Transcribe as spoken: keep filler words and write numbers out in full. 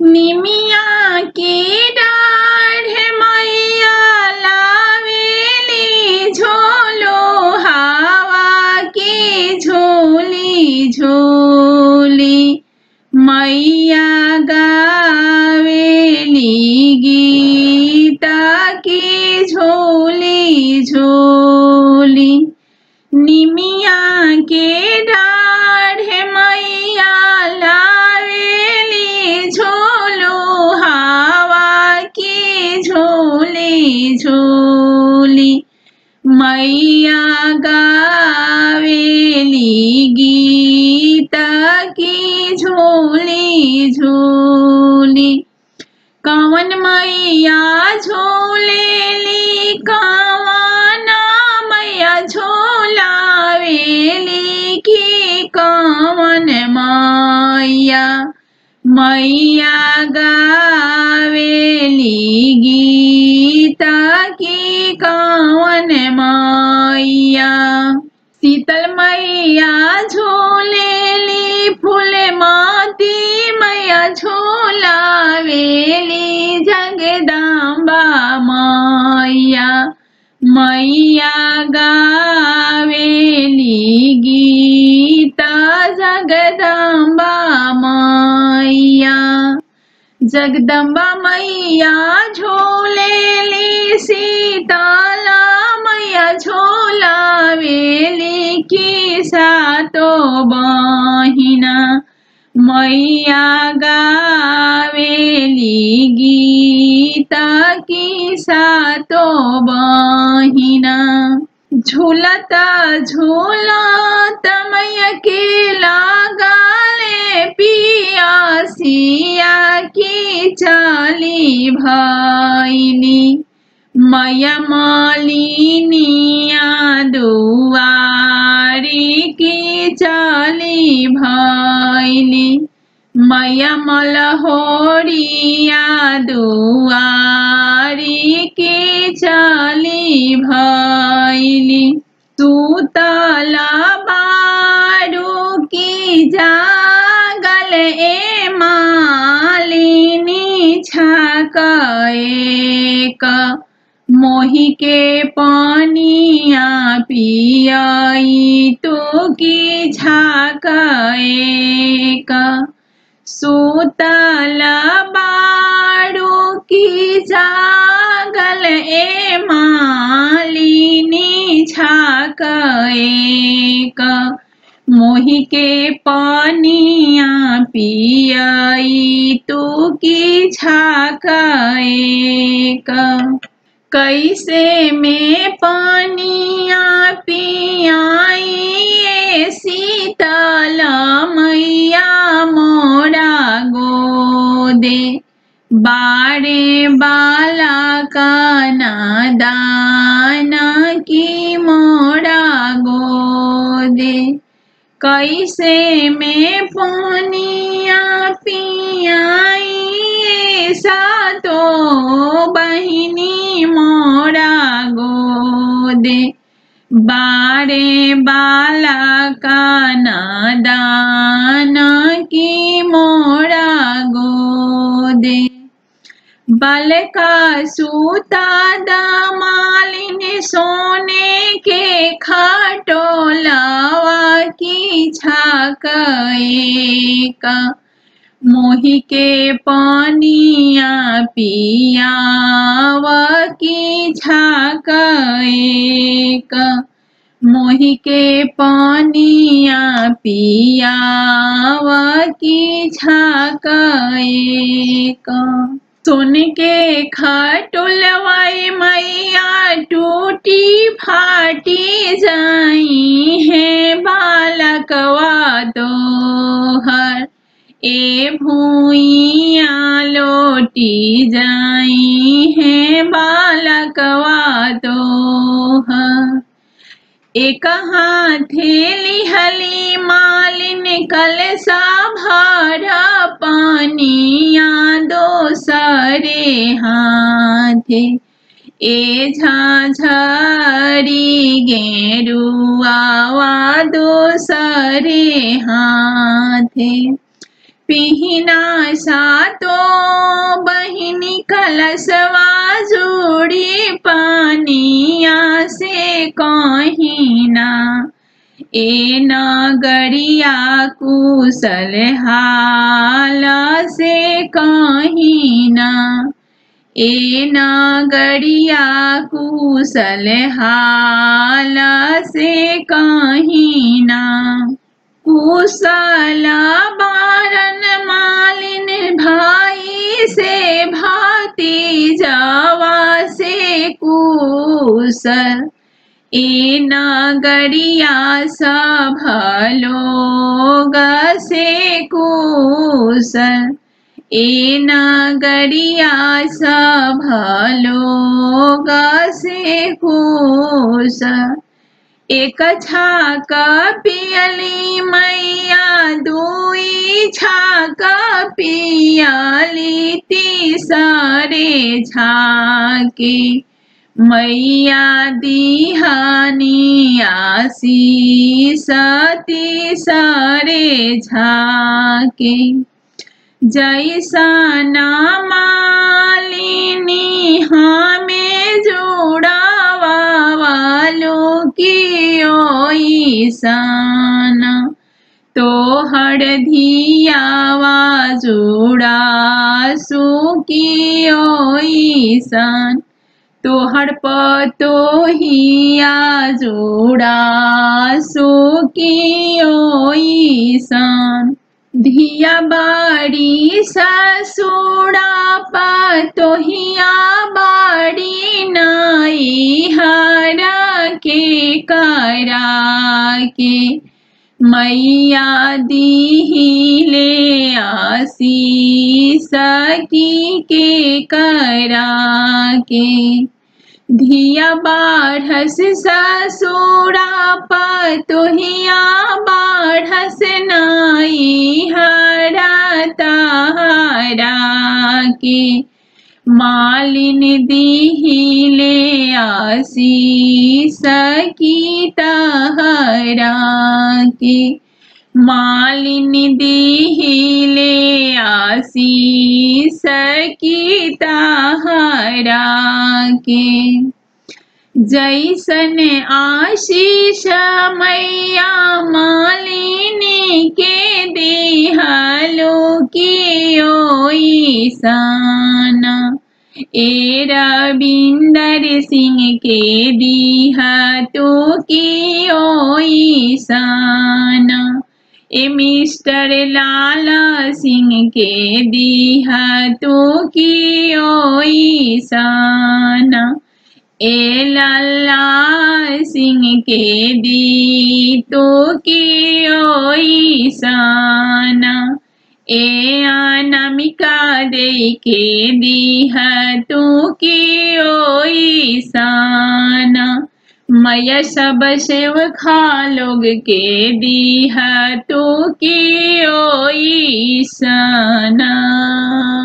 निमिया की डाढ़ मैया लावेली झोलो हवा की झोली झोली मैया गावेली गीता की झोली झोली निमिया के डाढ़ मैया लावेली झोलो हवा की झोली झोली मैया गावेली गीता की झोली झोली कवन मैया झोलेली कवन मैया झोलावेली की कवन मैया मैया गावेली गीता की कवन मैया शीतल मैया झोलेली फूल माती मैया झोलावेली जगदम्बा मैया मैया गावेली गीता जगदम्बा मैया जगदम्बा मैया झोलेली सीताला मैया झोलावेली की सातो बहिना मैया गावेली गीता की सातो बहिना झूलता झूलत मैया के लागले पियासिया की चली भैली मैया मालिनिया दुआरी की चली भैली मैया मलहोरिया दुआरी की चली भैली सुतला बारू की जागल ए मालिनी छाक मोही के पानिया पियाई तो की झाक सुतल बारू की जागल ए मालिनी छाक मोही के पानिया पियाई तो की झाक कैसे में पानिया पियाई शीतल मैया मोरा गोदे बारे बाला का नादाना की मोरा गोदे कैसे में पानिया पियाई सातो बहिनी मोरा गोदे बारे बाला का नादाना की मोरा गोदे बालका सूता दामालिन सोने के खटोलावा की छाक मोही के पानिया पियावा की छाक मोही के पानिया पियावा की छाक सोन के खटोलवाई मैया टूटी फाटी जाई है बालकवा दोहर ए भूइया लोटी जाई है बालकवा दोहर एक हाथेली हली मालिन कलसा भर पानिया दोसरे हाथे ए झाझरी गेरुआ दोसरे हाथे पिहिना सातो बहिनी कलशवा जोड़ी पानिया से कहिना। ए नगरिया कुशल हाल से कहिना। ए नगरिया कुशल हाल से कहिना। कुशल बारन मालिन भाई से भतीजवा से कुशल। ए नगरिया सब लोग से कुशल। ए नगरिया सब लोग से कुशल। एक छाक पियली मैया दुई छाक पियली तीसरे छाके मैया दिहानी आशीष तीसरे छाके। जैसन मालिनी हमें जुड़ावा वालो की ओइसन तोहर धियावा जुड़ा सुकी ओइसन। तोहर पतोहिया जोड़ा सुकी ओइसन। धिया बाड़ी ससुरा पतोहिया बाड़ी नैहर के करा के मैया दीहिले आशीष की के करा के। धिया बाढ़स ससुरा पतोहिया बाढ़स नैहर तहरा के मालिन दीहिले आशीष की तहरा के। मालिन दीहिले आशीष की तहरा के। जैसन आशीष मैया मालिनी के दिहलो की ओइसन। ए रविंदर सिंह के दिहा तो की ओइसन। ए मिस्टर लाला सिंह के दिहा तो की ओइसन। ए लल्ला सिंह के दी तो की ओइसन। ए अनामिका दे के दिहा तो की ओइसन। मैया सब सेवखा लोग के दिहा तो की ओइसन।